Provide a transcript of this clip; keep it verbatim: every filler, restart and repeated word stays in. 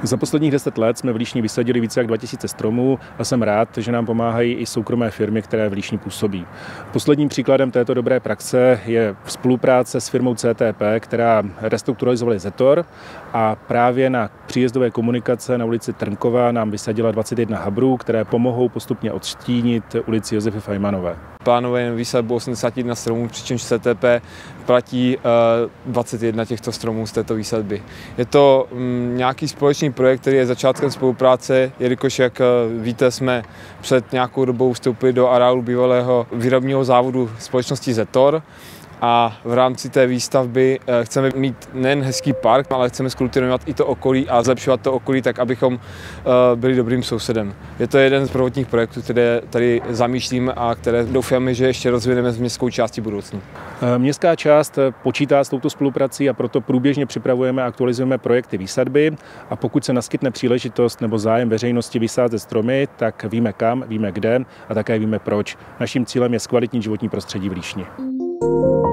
Za posledních deset let jsme v Líšni vysadili více jak dva tisíce stromů a jsem rád, že nám pomáhají i soukromé firmy, které v Líšni působí. Posledním příkladem této dobré praxe je spolupráce s firmou C T P, která restrukturalizovala Zetor a právě na příjezdové komunikace na ulici Trnkova nám vysadila dvacet jedna habrů, které pomohou postupně odštínit ulici Josefy Fajmanové. Plánujeme výsadbu osmdesát jedna stromů, přičemž C T P platí dvacet jedna těchto stromů z této výsadby. Je to nějaký společný projekt, který je začátkem spolupráce, jelikož, jak víte, jsme před nějakou dobou vstoupili do areálu bývalého výrobního závodu společnosti Zetor. A v rámci té výstavby chceme mít nejen hezký park, ale chceme zkultivovat i to okolí a zlepšovat to okolí tak, abychom byli dobrým sousedem. Je to jeden z prvotních projektů, které tady zamýšlíme a které doufáme, že ještě rozvineme z městskou části budoucnu. Městská část počítá s touto spoluprací a proto průběžně připravujeme a aktualizujeme projekty výsadby a pokud se naskytne příležitost nebo zájem veřejnosti vysázet stromy, tak víme kam, víme kde a také víme proč. Naším cílem je zkvalitnit životní prostředí v Líšni.